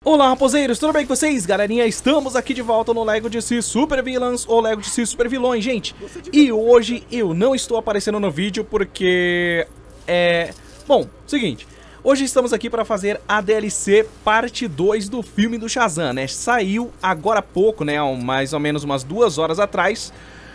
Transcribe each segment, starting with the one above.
Olá, raposeiros, tudo bem com vocês? Galerinha, estamos aqui de volta no LEGO DC Super Villains ou LEGO DC Super Vilões, gente. E hoje eu não estou aparecendo no vídeo porque Bom, seguinte, hoje estamos aqui para fazer a DLC parte 2 do filme do Shazam, né? Saiu agora há pouco, né? Mais ou menos umas 2 horas atrás.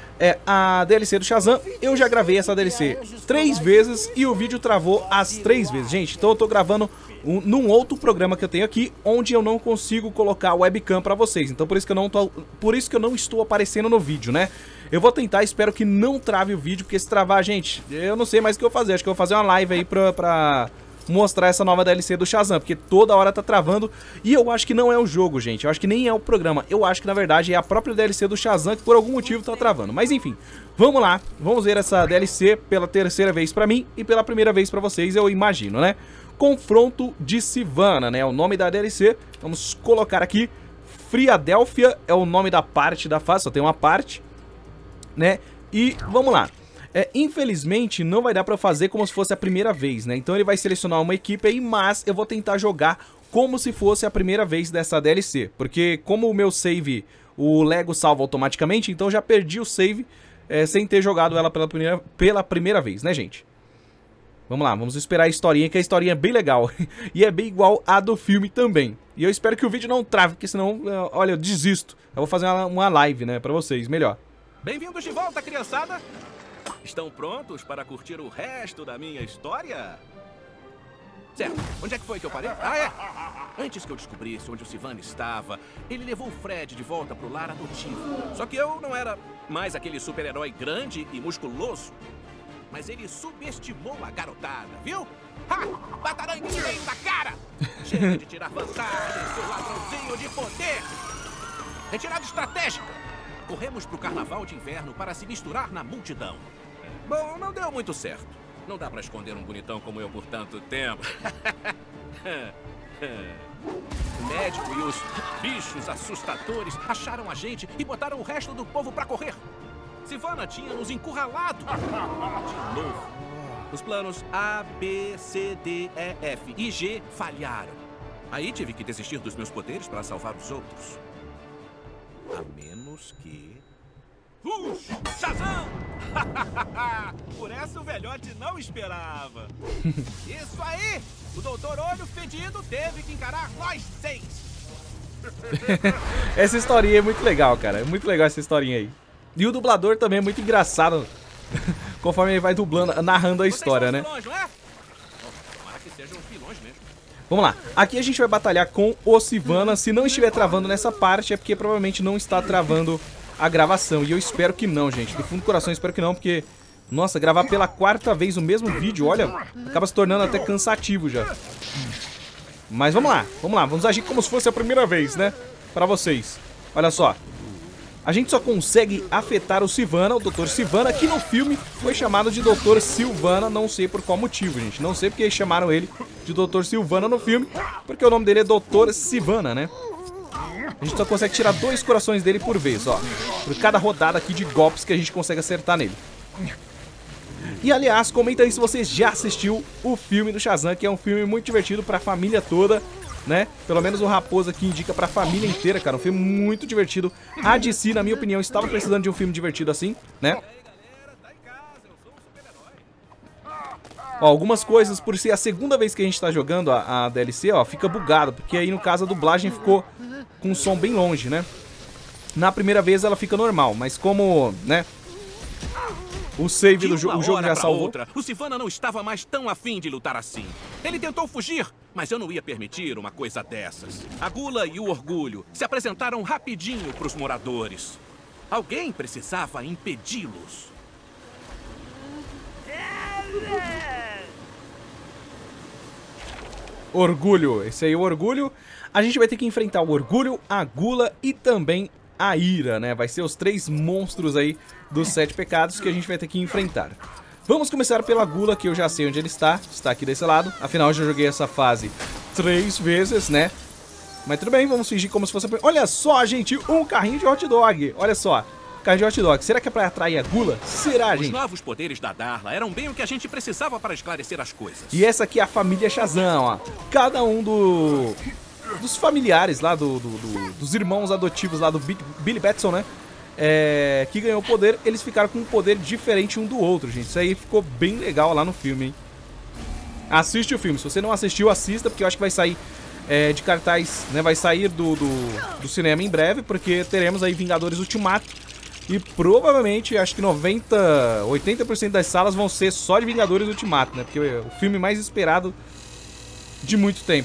A DLC do Shazam. Eu já gravei essa DLC 3 vezes e o vídeo travou as 3 vezes, gente. Então eu tô gravando num outro programa que eu tenho aqui, onde eu não consigo colocar webcam pra vocês. Então por isso que eu não estou aparecendo no vídeo, né? Eu vou tentar, espero que não trave o vídeo, porque se travar, gente, eu não sei mais o que eu vou fazer. Acho que eu vou fazer uma live aí pra mostrar essa nova DLC do Shazam, porque toda hora tá travando. E eu acho que não é o jogo, gente, eu acho que nem é o programa. Eu acho que na verdade é a própria DLC do Shazam que por algum motivo tá travando. Mas enfim, vamos lá, vamos ver essa DLC pela terceira vez pra mim e pela primeira vez pra vocês, eu imagino, né? Confronto de Sivana, né? O nome da DLC. Vamos colocar aqui. Philadelphia é o nome da parte da fase, só tem uma parte, né? E vamos lá. Infelizmente não vai dar pra fazer como se fosse a primeira vez, né? Então ele vai selecionar uma equipe aí, mas eu vou tentar jogar como se fosse a primeira vez dessa DLC. Porque como o meu save, o Lego salva automaticamente, então eu já perdi o save sem ter jogado ela pela primeira vez, né, gente? Vamos lá, vamos esperar a historinha, que a historinha é bem legal. E é bem igual a do filme também. E eu espero que o vídeo não trave, porque senão, olha, eu desisto. Eu vou fazer uma live, né, pra vocês, melhor. Bem-vindos de volta, criançada! Estão prontos para curtir o resto da minha história? Certo, onde é que foi que eu parei? Antes que eu descobrisse onde o Sivana estava, ele levou o Fred de volta pro lar adotivo. Só que eu não era mais aquele super-herói grande e musculoso. Mas ele subestimou a garotada, viu? Ha! Batarangue de meio da cara! Chega de tirar vantagem, seu ladrãozinho de poder! Retirada estratégica! Corremos pro carnaval de inverno para se misturar na multidão. Bom, não deu muito certo. Não dá pra esconder um bonitão como eu por tanto tempo. O médico e os bichos assustadores acharam a gente e botaram o resto do povo pra correr. Sivana tinha nos encurralado. De novo. Os planos A, B, C, D, E, F e G falharam. Aí tive que desistir dos meus poderes para salvar os outros. A menos que... Shazam! Por essa o velhote não esperava. Isso aí! O Doutor Olho Fedido teve que encarar nós 6. Essa historinha é muito legal, cara. É muito legal essa historinha aí. E o dublador também é muito engraçado, conforme ele vai dublando, narrando a história, né? Vamos lá, aqui a gente vai batalhar com o Sivana. Se não estiver travando nessa parte, é porque provavelmente não está travando a gravação. E eu espero que não, gente, do fundo do coração eu espero que não, porque, nossa, gravar pela 4ª vez o mesmo vídeo, olha, acaba se tornando até cansativo já. Mas vamos lá, vamos agir como se fosse a primeira vez, né, pra vocês. Olha só. A gente só consegue afetar o Sivana, o Dr. Sivana, que no filme foi chamado de Dr. Sivana, não sei por qual motivo, gente. Não sei porque chamaram ele de Dr. Sivana no filme, porque o nome dele é Dr. Sivana, né? A gente só consegue tirar 2 corações dele por vez, ó. Por cada rodada aqui de golpes que a gente consegue acertar nele. E aliás, comenta aí se você já assistiu o filme do Shazam, que é um filme muito divertido pra família toda, né? Pelo menos o Raposo aqui indica pra família inteira, cara. Um filme muito divertido. A DC, na minha opinião, estava precisando de um filme divertido assim, né? Ó, algumas coisas, por ser a segunda vez que a gente tá jogando a DLC, ó, fica bugado, porque aí no caso a dublagem ficou com um som bem longe, né? Na primeira vez ela fica normal, mas como, né, o save do jogo, o jogo já salvou. Outra, o Sivana não estava mais tão afim de lutar assim. Ele tentou fugir, mas eu não ia permitir uma coisa dessas. A gula e o orgulho se apresentaram rapidinho para os moradores. Alguém precisava impedi-los. Orgulho, esse aí é o orgulho. A gente vai ter que enfrentar o orgulho, a gula e também a ira, né? Vai ser os 3 monstros aí dos 7 pecados que a gente vai ter que enfrentar. Vamos começar pela gula, que eu já sei onde ele está. Está aqui desse lado. Afinal, eu já joguei essa fase 3 vezes, né? Mas tudo bem, vamos fingir como se fosse... Olha só, gente, um carrinho de hot dog. Olha só, carrinho de hot dog. Será que é pra atrair a gula? Será, gente? Os novos poderes da Darla eram bem o que a gente precisava para esclarecer as coisas. E essa aqui é a família Shazam, ó. Cada um dos familiares lá, dos irmãos adotivos lá do Billy Batson, né? Que ganhou poder, eles ficaram com um poder diferente um do outro, gente. Isso aí ficou bem legal lá no filme, hein? Assiste o filme. Se você não assistiu, assista, porque eu acho que vai sair de cartaz, né? Vai sair do cinema em breve, porque teremos aí Vingadores Ultimato. E provavelmente, acho que 80% das salas vão ser só de Vingadores Ultimato, né? Porque é o filme mais esperado de muito tempo.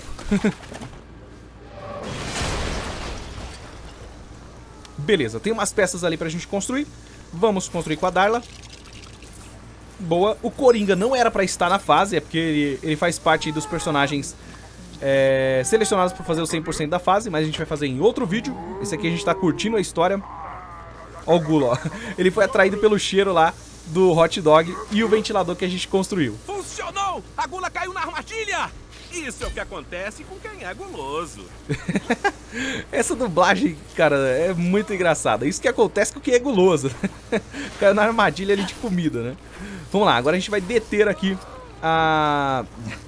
Beleza, tem umas peças ali pra gente construir. Vamos construir com a Darla. Boa. O Coringa não era pra estar na fase, é porque ele faz parte dos personagens selecionados pra fazer o 100% da fase, mas a gente vai fazer em outro vídeo. Esse aqui a gente tá curtindo a história. Ó o Gula, ó. Ele foi atraído pelo cheiro lá do hot dog e o ventilador que a gente construiu. Funcionou! A Gula caiu na armadilha! Isso é o que acontece com quem é guloso. Essa dublagem, cara, é muito engraçada. Isso que acontece com quem é guloso. Caiu na armadilha ali de comida, né? Vamos lá, agora a gente vai deter aqui a...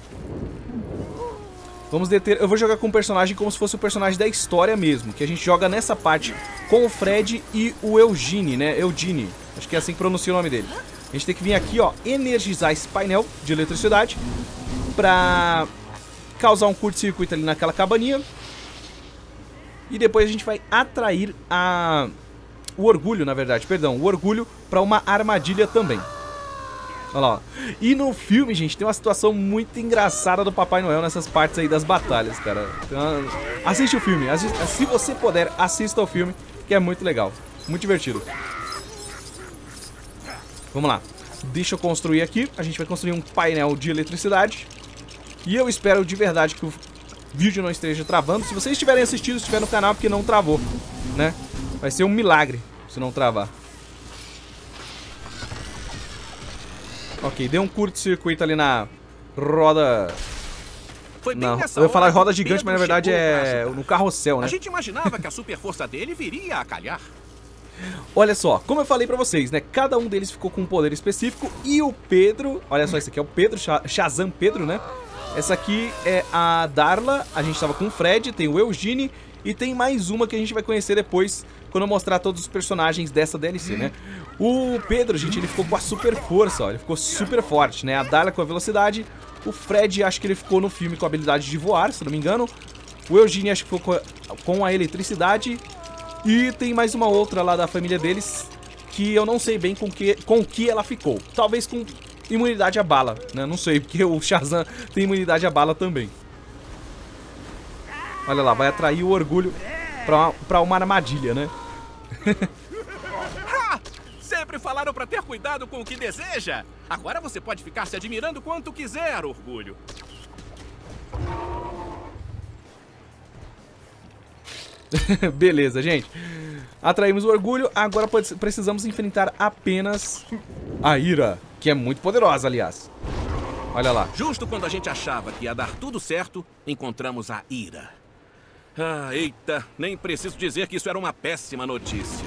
Vamos deter... Eu vou jogar com um personagem como se fosse o personagem da história mesmo. Que a gente joga nessa parte com o Fred e o Eugene, né? Eugene. Acho que é assim que pronuncia o nome dele. A gente tem que vir aqui, ó, energizar esse painel de eletricidade pra causar um curto-circuito ali naquela cabaninha. E depois a gente vai atrair o orgulho, na verdade, perdão, o orgulho pra uma armadilha também. Olha lá, ó. E no filme, gente, tem uma situação muito engraçada do Papai Noel nessas partes aí das batalhas, cara. Então, assiste o filme, se você puder, assista ao filme, que é muito legal, muito divertido. Vamos lá, deixa eu construir aqui. A gente vai construir um painel de eletricidade. E eu espero de verdade que o vídeo não esteja travando. Se vocês estiverem assistindo, estiver no canal, porque não travou, né? Vai ser um milagre se não travar. Ok, deu um curto-circuito ali na roda... Foi bem nessa eu ia falar hora roda que gigante, mas na Pedro verdade chegou pra é ajudar. no carrossel, né? A gente imaginava que a super força dele viria a calhar. Olha só, como eu falei pra vocês, né? Cada um deles ficou com um poder específico. E o Pedro... Olha só, esse aqui é o Pedro, Shazam Pedro, né? Essa aqui é a Darla. A gente tava com o Fred, tem o Eugene. E tem mais uma que a gente vai conhecer depois, quando eu mostrar todos os personagens dessa DLC, né? O Pedro, gente, ele ficou com a super força, ó. Ele ficou super forte, né? A Darla com a velocidade. O Fred, acho que ele ficou no filme com a habilidade de voar, se não me engano. O Eugene, acho que ficou com a eletricidade. E tem mais uma outra lá da família deles, que eu não sei bem com que ela ficou. Talvez com imunidade à bala, né? Não sei, porque o Shazam tem imunidade à bala também. Olha lá, vai atrair o orgulho pra uma armadilha, né? Ha! Sempre falaram pra ter cuidado com o que deseja. Agora você pode ficar se admirando quanto quiser, orgulho. Beleza, gente. Atraímos o orgulho, agora precisamos enfrentar apenas a Ira, que é muito poderosa, aliás. Olha lá. Justo quando a gente achava que ia dar tudo certo, encontramos a Ira. Ah, eita, nem preciso dizer que isso era uma péssima notícia.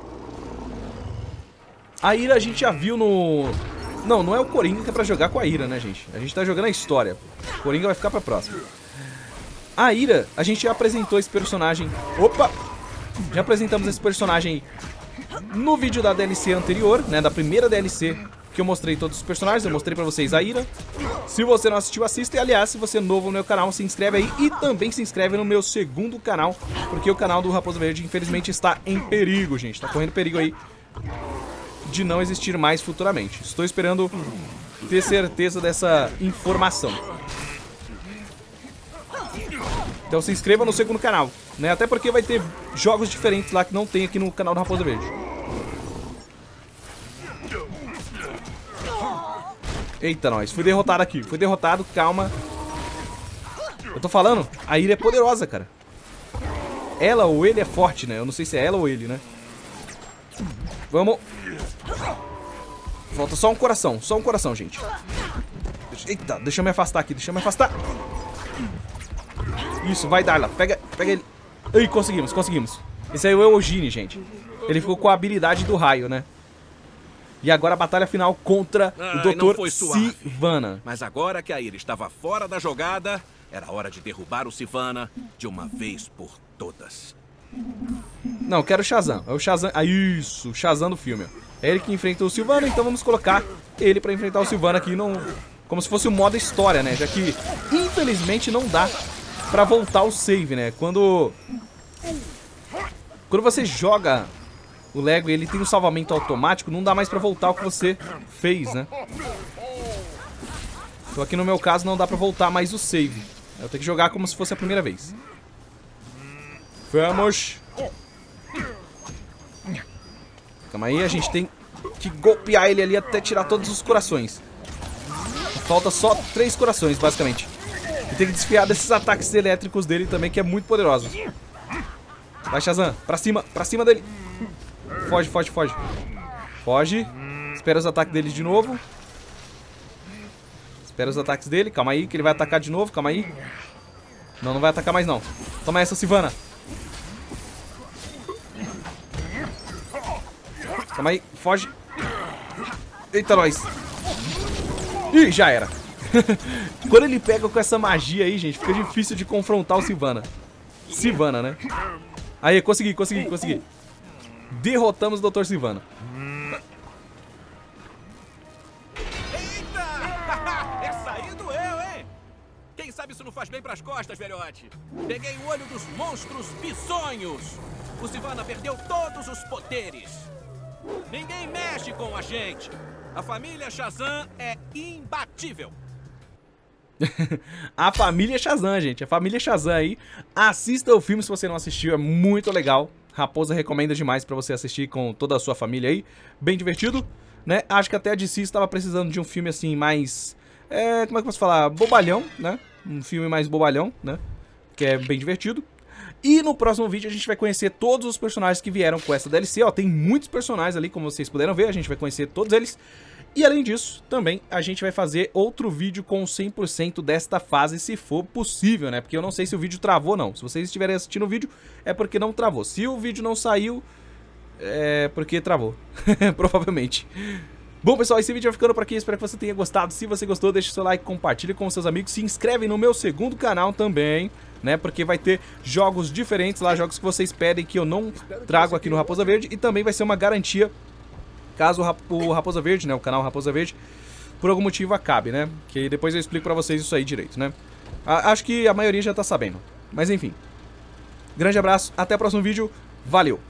A Ira a gente já viu no... Não é o Coringa que é pra jogar com a Ira, né, gente? A gente tá jogando a história. O Coringa vai ficar pra próxima. A Ira, a gente já apresentou esse personagem... Opa! Já apresentamos esse personagem no vídeo da DLC anterior, né? Da primeira DLC que eu mostrei todos os personagens. Eu mostrei pra vocês a Ira. Se você não assistiu, assista. E, aliás, se você é novo no meu canal, se inscreve aí. E também se inscreve no meu segundo canal, porque o canal do Raposo Verde, infelizmente, está em perigo, gente. Tá correndo perigo aí de não existir mais futuramente. Estou esperando ter certeza dessa informação. Então se inscreva no segundo canal, né? Até porque vai ter jogos diferentes lá que não tem aqui no canal do Raposo Verde. Eita, nós. Fui derrotado aqui. Fui derrotado, calma. Eu tô falando, a Ira é poderosa, cara. Ela ou ele é forte, né? Eu não sei se é ela ou ele, né? Vamos. Falta só um coração, gente. Eita, deixa eu me afastar aqui, deixa eu me afastar. Isso, vai, Darla, pega ele. Ai, conseguimos. Esse aí é o Eugene, gente. Ele ficou com a habilidade do raio, né? E agora a batalha final contra o Dr. Sivana. Mas agora que a Ira estava fora da jogada, Era hora de derrubar o Sivana de uma vez por todas. Não, eu quero o Shazam. É o Shazam. Ah, isso. O Shazam do filme. É ele que enfrenta o Sivana, então vamos colocar ele pra enfrentar o Sivana aqui como se fosse o modo história, né? Já que, infelizmente, não dá pra voltar o save, né? Quando você joga o Lego e ele tem um salvamento automático, não dá mais pra voltar o que você fez, né? Então aqui no meu caso não dá pra voltar mais o save. Eu tenho que jogar como se fosse a primeira vez. Vamos! Calma aí, a gente tem que golpear ele ali até tirar todos os corações. Falta só 3 corações, basicamente. E tem que desfiar desses ataques elétricos dele também, que é muito poderoso. Vai, Shazam, pra cima dele. Foge, foge, foge. Foge. Espera os ataques dele de novo. Espera os ataques dele, calma aí, que ele vai atacar de novo, calma aí. Não, não vai atacar mais não. Toma essa, Sivana. Calma aí, foge. Eita, nós. Ih, já era. Quando ele pega com essa magia aí, gente, fica difícil de confrontar o Sivana. Sivana, né? Aí, consegui. Derrotamos o Dr. Sivana. Eita! Essa aí doeu, hein? Quem sabe isso não faz bem pras costas, velhote? Peguei o olho dos monstros bizonhos. O Sivana perdeu todos os poderes. Ninguém mexe com a gente. A família Shazam é imbatível. A família Shazam, gente. A família Shazam aí. Assista o filme se você não assistiu, é muito legal. Raposa recomenda demais pra você assistir com toda a sua família aí. Bem divertido, né? Acho que até a DC estava precisando de um filme assim mais... como é que eu posso falar? Bobalhão, né? Um filme mais bobalhão, né? Que é bem divertido. E no próximo vídeo a gente vai conhecer todos os personagens que vieram com essa DLC, ó. Tem muitos personagens ali, como vocês puderam ver. A gente vai conhecer todos eles. E além disso, também a gente vai fazer outro vídeo com 100% desta fase, se for possível, né? Porque eu não sei se o vídeo travou ou não. Se vocês estiverem assistindo o vídeo, é porque não travou. Se o vídeo não saiu, é porque travou. Provavelmente. Bom, pessoal, esse vídeo vai ficando por aqui. Espero que você tenha gostado. Se você gostou, deixa o seu like, compartilhe com seus amigos. Se inscreve no meu segundo canal também, né? Porque vai ter jogos diferentes lá, jogos que vocês pedem que eu não trago aqui no Raposa Verde. E também vai ser uma garantia caso o Raposa Verde, né, o canal Raposa Verde, por algum motivo acabe, né? Que depois eu explico pra vocês isso aí direito, né? Acho que a maioria já tá sabendo. Mas enfim. Grande abraço, até o próximo vídeo. Valeu!